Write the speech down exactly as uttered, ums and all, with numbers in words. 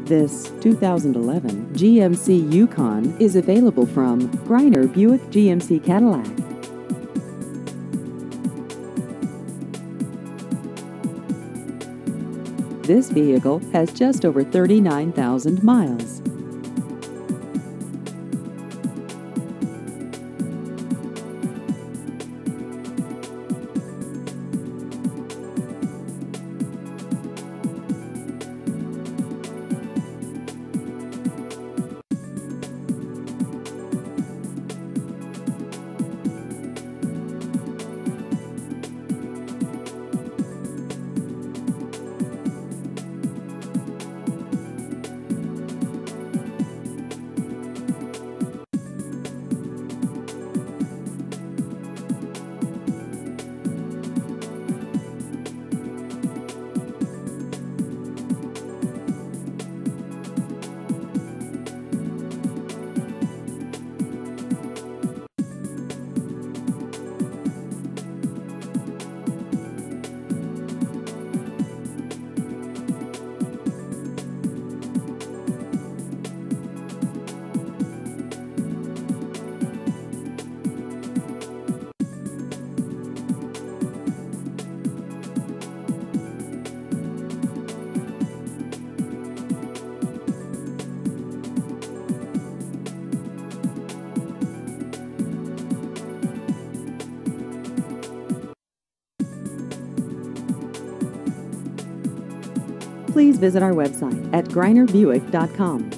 This two thousand eleven G M C Yukon is available from Greiner Buick G M C Cadillac. This vehicle has just over thirty-nine thousand miles. Please visit our website at greiner buick dot com.